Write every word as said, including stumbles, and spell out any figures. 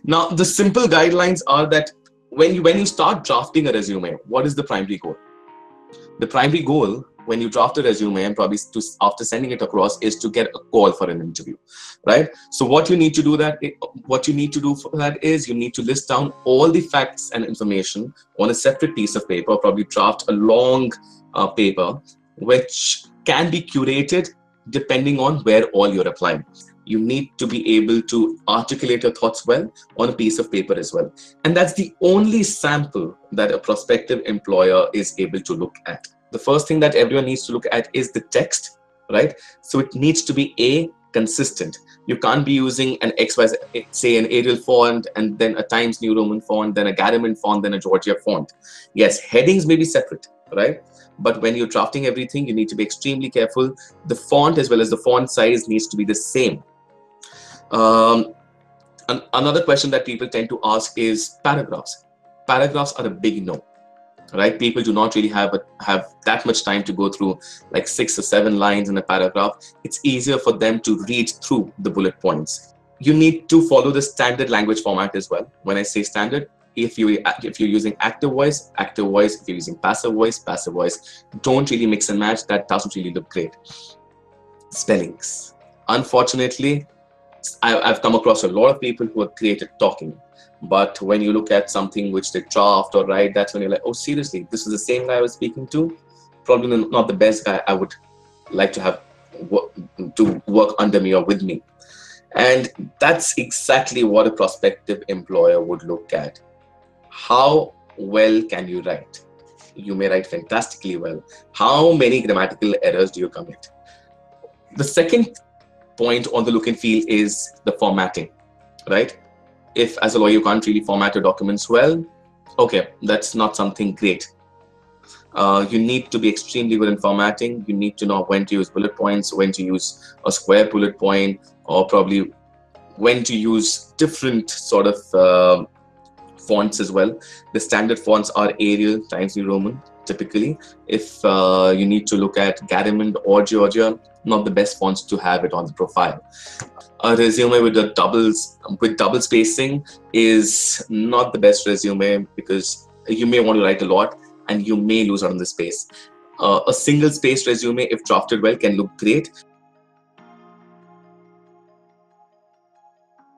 Now, the simple guidelines are that when you when you start drafting a resume, what is the primary goal? The primary goal when you draft a resume and probably to, after sending it across is to get a call for an interview, right? So what you need to do that what you need to do for that is you need to list down all the facts and information on a separate piece of paper, probably draft a long uh, paper which can be curated depending on where all you're applying. You need to be able to articulate your thoughts well on a piece of paper as well. And that's the only sample that a prospective employer is able to look at. The first thing that everyone needs to look at is the text, right? So it needs to be A, consistent. You can't be using an X Y Z, say an Arial font, and then a Times New Roman font, then a Garamond font, then a Georgia font. Yes, headings may be separate, right? But when you're drafting everything, you need to be extremely careful. The font as well as the font size needs to be the same. Um, an, another question that people tend to ask is paragraphs. Paragraphs are a big no, right? People do not really have a, have that much time to go through like six or seven lines in a paragraph. It's easier for them to read through the bullet points. You need to follow the standard language format as well. When I say standard, if you if you're using active voice, active voice. If you're using passive voice, passive voice. Don't really mix and match. That doesn't really look great. Spellings. Unfortunately, I've come across a lot of people who are great at talking, but when you look at something which they draft or write, that's when you're like, oh, seriously, this is the same guy I was speaking to? Probably not the best guy I would like to have to work under me or with me. And that's exactly what a prospective employer would look at. How well can you write? You may write fantastically well. How many grammatical errors do you commit? The second point on the look and feel is the formatting, right? If as a lawyer you can't really format your documents well, okay, that's not something great. Uh, you need to be extremely good in formatting. You need to know when to use bullet points, when to use a square bullet point, or probably when to use different sort of uh, fonts as well. The standard fonts are Arial, Times New Roman, typically. If uh, you need to look at Garamond or Georgia, not the best fonts to have it on the profile. A resume with the doubles with double spacing is not the best resume because you may want to write a lot and you may lose out on the space. Uh, a single spaced resume, if drafted well, can look great.